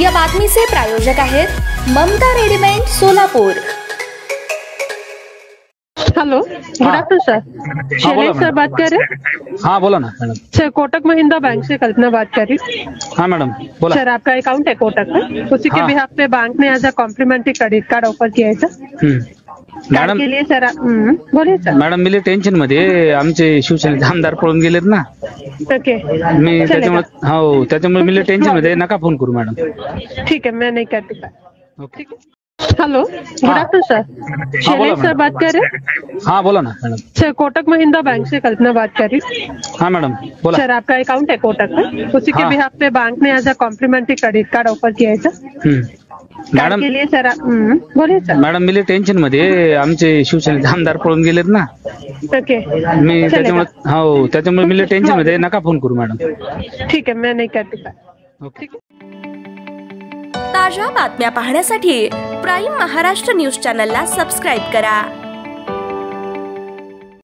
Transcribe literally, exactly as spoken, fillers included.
या बातमीचे प्रायोजक आहेत Mamata readymade Solapur. Hello, good afternoon sir. Shailesh sir बात कर रहे हैं? हाँ बोलो ना madam. Sir, Kotak Mahindra bank से कल्पना बात कर रही हूँ। हाँ मैडम बोला। सर, आपका अकाउंट है कोटक में, उसी के हाँ। बिहाफ पे बैंक ने आज कॉम्प्लीमेंट्री क्रेडिट कार्ड ऑफर किया है सर। मॅडम के लिए सर, हम्म, बोलिए सर। मॅडम मी टेन्शन मध्ये आमचे शिवसेनेचे आमदार पळून गेलेत ना, ओके, मी त्याच्यामुळे हो त्याच्यामुळे मी टेन्शन मध्ये नका फोन करू मॅडम। ठीक है, मैं नहीं करती sir. Okay. Hello, good afternoon sir. Shailesh sir बात कर रहे हैं? हाँ बोला ना madam. Sir, Kotak Mahindra bank से कल्पना बात कर रही हूँ। हाँ मैडम बोला। सर, आपका अकाउंट है कोटक में, उसी के हाँ। बिहाफ पे बैंक ने आज कॉम्प्लीमेंट्री क्रेडिट कार्ड ऑफर किया है सर। मॅडम के लिए सर, हम्म, बोलिए सर। मॅडम मी टेन्शन मध्ये आमचे शिवसेनेचे आमदार पळून गेलेत ना, ओके, मी त्याच्यामुळे हो त्याच्यामुळे मी टेन्शन मध्ये नका फोन करू मॅडम। ठीक है, मैं नहीं करती सर। ओके। ताज्या बातम्या पाहण्यासाठी प्राईम महाराष्ट्र न्यूज चॅनलला सबस्क्राईब करा।